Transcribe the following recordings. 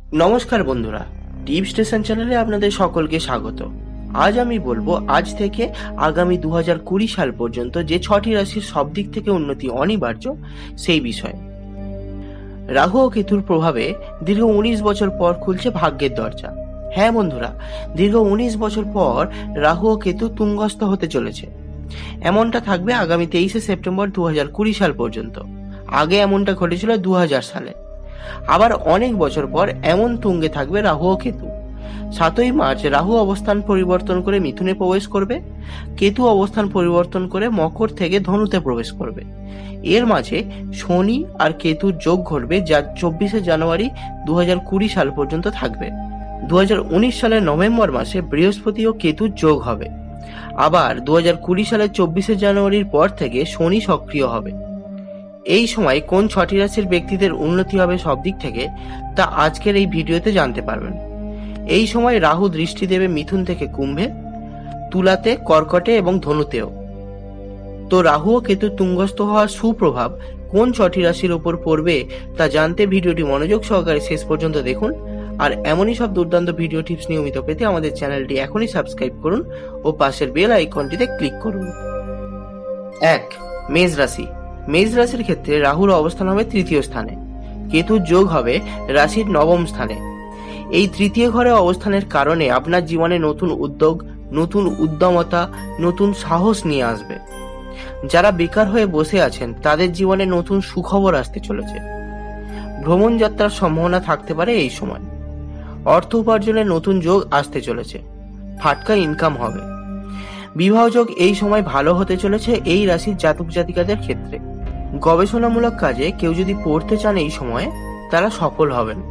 নমস্কার বন্ধুরা, টিপ স্টেশন চ্যানেলে আপনাদের সকলকে স্বাগত। আজ আমি বলবো আজ থেকে আগামী 2020 সাল পর্যন্ত যে 6টি রাশির সব দিক থেকে উন্নতি অনিবার্য সেই বিষয়ে। রাহু ও কেতুর প্রভাবে দীর্ঘ 19 বছর পর খুলছে ভাগ্যের দরজা। হ্যাঁ বন্ধুরা, দীর্ঘ 19 বছর পর রাহু ও কেতু তুঙ্গস্থ হতে চলেছে। এমনটা থাকবে আগামী 23শে সেপ্টেম্বর 2020 সাল পর্যন্ত। আগে এমনটা ঘটেছিল 2000 সালে। আবার অনেক বছর পর এমন তুঙ্গে থাকবে রাহু ও কেতু। 7ই মার্চ রাহু অবস্থান পরিবর্তন করে মিথুনে প্রবেশ করবে, কেতু অবস্থান পরিবর্তন করে মকর থেকে ধনুতে প্রবেশ করবে। এর মাঝে শনি আর কেতুর যোগ ঘটবে, যা 24শে জানুয়ারি 2020 সাল পর্যন্ত থাকবে। 2019 সালের নভেম্বর মাসে বৃহস্পতি ও কেতুর যোগ হবে। আবার 2020 সালের 24শে জানুয়ারির পর থেকে শনি সক্রিয় হবে। এই সময় কোন 6টি রাশির ব্যক্তিদের উন্নতি হবে সব দিক থেকে, তা আজকের এই ভিডিওতে জানতে পারবেন। এই সময় রাহু দৃষ্টি দেবে মিথুন থেকে কুম্ভে, তুলাতে, কর্কটে এবং ধনুতেও। তো রাহু ও কেতু তুঙ্গস্থ হওয়ার সুপ্রভাব কোন 6টি রাশির উপর পড়বে তা জানতে ভিডিওটি মনোযোগ সহকারে শেষ পর্যন্ত দেখুন। আর এমনই সব দুর্দান্ত ভিডিও টিপস নিয়মিত পেতে আমাদের চ্যানেলটি এখনই সাবস্ক্রাইব করুন ও পাশের বেল আইকনটিতে ক্লিক করুন। 1. মেষ রাশি। মেষ রাশির ক্ষেত্রে রাহুর অবস্থান হবে 3য় স্থানে, কেতুর যোগ হবে রাশির 9ম স্থানে। এই 3য় ঘরে অবস্থানের কারণে আপনার জীবনে নতুন উদ্যোগ, নতুন উদ্যমতা, নতুন সাহস নিয়ে আসবে। যারা বেকার হয়ে বসে আছেন তাদের জীবনে নতুন সুখবর আসতে চলেছে। ভ্রমণ যাত্রার সম্ভাবনা থাকতে পারে এই সময়। অর্থ উপার্জনের নতুন যোগ আসতে চলেছে। ফাটকা ইনকাম হবে। বিবাহ যোগ এই সময় ভালো হতে চলেছে এই রাশির জাতক জাতিকাদের ক্ষেত্রে। গবেষণামূলক কাজে কেউ যদি পড়তে চান এই সময়ে, তারা সফল হবেন।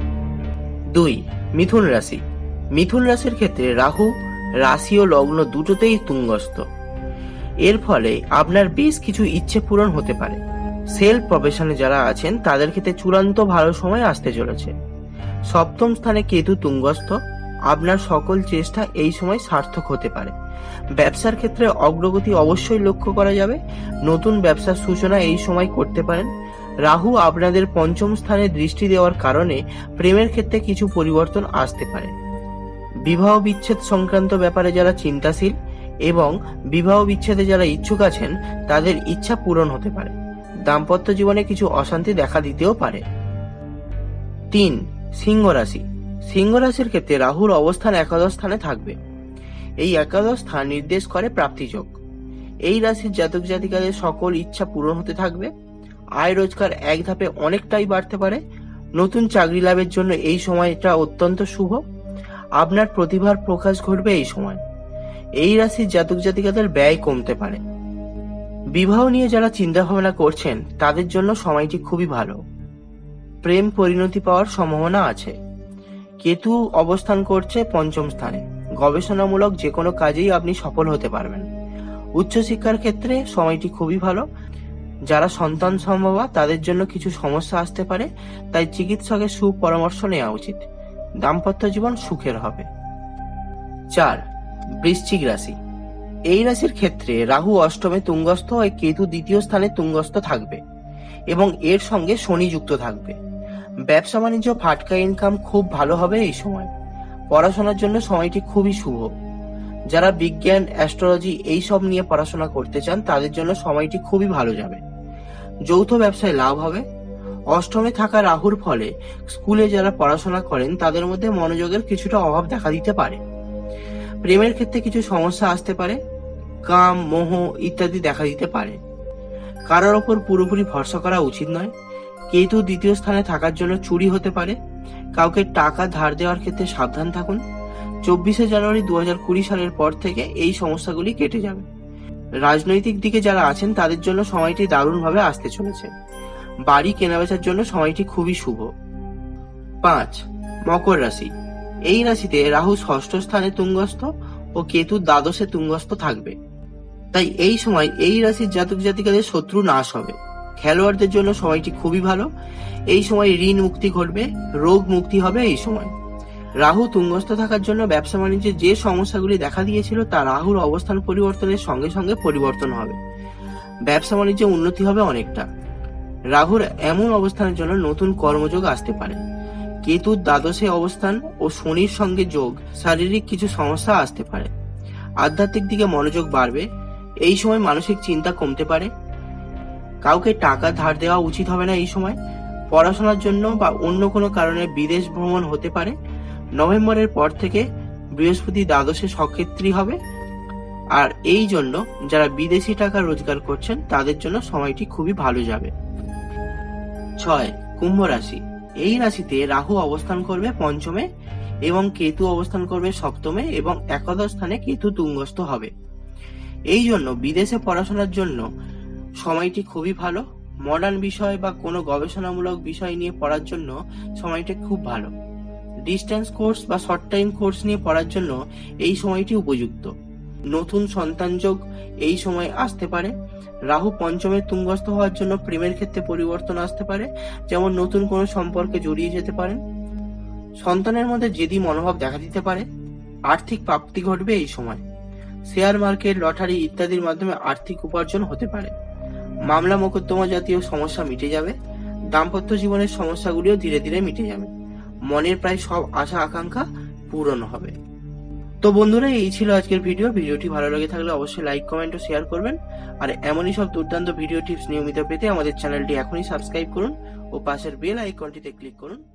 2. মিথুন রাশি। মিথুন রাশির ক্ষেত্রে রাহু রাশি ও লগ্ন দুটোতেই তুঙ্গস্থ। এর ফলে আপনার বেশ কিছু ইচ্ছে পূরণ হতে পারে। সেলফ প্রফেশনে যারা আছেন তাদের ক্ষেত্রে চূড়ান্ত ভালো সময় আসতে চলেছে। 7ম স্থানে কেতু তুঙ্গস্থ। আপনার সকল চেষ্টা এই সময় সার্থক হতে পারে। ব্যবসার ক্ষেত্রে অগ্রগতি অবশ্যই লক্ষ্য করা যাবে। নতুন ব্যবসার সূচনা এই সময় করতে পারেন। রাহু আপনাদের 5ম স্থানে দৃষ্টি দেওয়ার কারণে প্রেমের ক্ষেত্রে কিছু পরিবর্তন আসতে পারে। বিবাহ বিচ্ছেদ সংক্রান্ত ব্যাপারে যারা চিন্তাশীল এবং বিবাহ বিচ্ছেদে যারা ইচ্ছুক আছেন তাদের ইচ্ছা পূরণ হতে পারে। দাম্পত্য জীবনে কিছু অশান্তি দেখা দিতেও পারে। 3. সিংহ রাশি। সিংহ রাশির ক্ষেত্রে রাহুর অবস্থান 11ম স্থানে থাকবে। এই 11ম স্থান নির্দেশ করে প্রাপ্তিযোগ। এই রাশির জাতক জাতিকাদের সকল ইচ্ছা পূরণ হতে থাকবে। আয় রোজগার এক ধাপে অনেকটাই বাড়তে পারে। নতুন চাকরি লাভের জন্য এই সময়টা অত্যন্ত শুভ। আপনার প্রতিভার প্রকাশ ঘটবে এই সময়। এই রাশির জাতক জাতিকাদের ব্যয় কমতে পারে। বিবাহ নিয়ে যারা চিন্তা ভাবনা করছেন তাদের জন্য সময়টি খুবই ভালো। প্রেম পরিণতি পাওয়ার সম্ভাবনা আছে। কেতু অবস্থান করছে 5ম স্থানে। গবেষণামূলক যে কোনো কাজেই আপনি সফল হতে পারবেন। উচ্চশিক্ষার ক্ষেত্রে সময়টি খুবই ভালো। যারা সন্তান সম্ভবা তাদের জন্য কিছু সমস্যা আসতে পারে, তাই চিকিৎসকের সুপরামর্শ নেওয়া উচিত। দাম্পত্য জীবন সুখের হবে। 4. বৃশ্চিক রাশি। এই রাশির ক্ষেত্রে রাহু 8মে তুঙ্গস্থ ও কেতু 2য় স্থানে তুঙ্গস্থ থাকবে এবং এর সঙ্গে শনি যুক্ত থাকবে। ব্যবসা বাণিজ্য ফাটকা ইনকাম খুব ভালো হবে এই সময়। পড়াশোনার জন্য সময়টি খুবই শুভ। যারা বিজ্ঞান, অ্যাস্ট্রোলজি এই সব নিয়ে পড়াশোনা করতে চান তাদের জন্য সময়টি খুবই ভালো যাবে। যৌথ ব্যবসায় লাভ হবে। 8মে থাকা রাহুর ফলে স্কুলে যারা পড়াশোনা করেন তাদের মধ্যে মনোযোগের কিছুটা অভাব দেখা দিতে পারে। প্রেমের ক্ষেত্রে কিছু সমস্যা আসতে পারে। কাম, মোহ ইত্যাদি দেখা দিতে পারে। কারোর ওপর পুরোপুরি ভরসা করা উচিত নয়। কেতু 2য় স্থানে থাকার জন্য চুরি হতে পারে। কাউকে টাকা ধার দেওয়ার ক্ষেত্রে সাবধান থাকুন। 24শে জানুয়ারি 2020 সালের পর থেকে এই সমস্যাগুলি কেটে যাবে। রাজনৈতিক দিকে যারা আছেন তাদের জন্য সময়টি দারুণভাবে আসতে চলেছে। বাড়ি কেনাবেচার জন্য সময়টি খুবই শুভ। 5. মকর রাশি। এই রাশিতে রাহু 6ষ্ঠ স্থানে তুঙ্গস্থ ও কেতু 12শে তুঙ্গস্থ থাকবে। তাই এই সময় এই রাশির জাতক জাতিকাদের শত্রু নাশ হবে। খেলোয়াড়দের জন্য সময়টি খুবই ভালো। এই সময় ঋণ মুক্তি ঘটবে, রোগ মুক্তি হবে এই সময়। রাহু তুঙ্গস্থ থাকার জন্য ব্যবসা বাণিজ্যে যে সমস্যাগুলি দেখা দিয়েছিল তা রাহুর অবস্থান পরিবর্তনের সঙ্গে সঙ্গে পরিবর্তন হবে। ব্যবসা বাণিজ্যে উন্নতি হবে অনেকটা। রাহুর এমন অবস্থানের জন্য নতুন কর্মযোগ আসতে পারে। কেতুর দ্বাদশে অবস্থান ও শনির সঙ্গে যোগ শারীরিক কিছু সমস্যা আসতে পারে। আধ্যাত্মিক দিকে মনোযোগ বাড়বে। এই সময় মানসিক চিন্তা কমতে পারে। কাউকে টাকা ধার দেওয়া উচিত হবে না এই সময়। পড়াশোনার জন্য বা অন্য কোনো কারণে বিদেশ ভ্রমণ হতে পারে। নভেম্বরের পর থেকে বৃহস্পতি দ্বাদশে সক্ষেত্রী হবে, আর এই জন্য যারা বিদেশি টাকা রোজগার করছেন তাদের জন্য সময়টি খুবই ভালো যাবে। 6. কুম্ভ রাশি। এই রাশিতে রাহু অবস্থান করবে পঞ্চমে এবং কেতু অবস্থান করবে সপ্তমে এবং একাদশ স্থানে কেতু তুঙ্গস্থ হবে। এই জন্য বিদেশে পড়াশোনার জন্য সময়টি খুবই ভালো। মডার্ন বিষয় বা কোনো গবেষণামূলক বিষয় নিয়ে পড়ার জন্য সময়টা খুব ভালো। ডিস্টেন্স কোর্স বা শর্ট টাইম কোর্স নিয়ে পড়ার জন্য এই সময়টি উপযুক্ত। নতুন সন্তান যোগ এই সময় আসতে পারে। রাহু পঞ্চমে তুঙ্গস্থ হওয়ার জন্য প্রেমের ক্ষেত্রে পরিবর্তন আসতে পারে, যেমন নতুন কোনো সম্পর্কে জড়িয়ে যেতে পারেন। সন্তানের মধ্যে জেদি মনোভাব দেখা দিতে পারে। আর্থিক প্রাপ্তি ঘটবে এই সময়। শেয়ার মার্কেট, লটারি ইত্যাদির মাধ্যমে আর্থিক উপার্জন হতে পারে। মামলা মোকদ্দমা জাতীয় সমস্যা মিটে যাবে। দাম্পত্য জীবনের সমস্যাগুলিও ধীরে ধীরে মিটে যাবে। মনের প্রায় সব আশা আকাঙ্ক্ষা পূরণ হবে। তো বন্ধুরা, এই ছিল আজকের ভিডিওটি ভালো লেগে থাকলে অবশ্যই লাইক, কমেন্ট ও শেয়ার করবেন। আর এমনই সব দুর্দান্ত ভিডিও টিপস নিয়মিত পেতে আমাদের চ্যানেলটি এখনই সাবস্ক্রাইব করুন ও পাশের বেল আইকনটিতে ক্লিক করুন।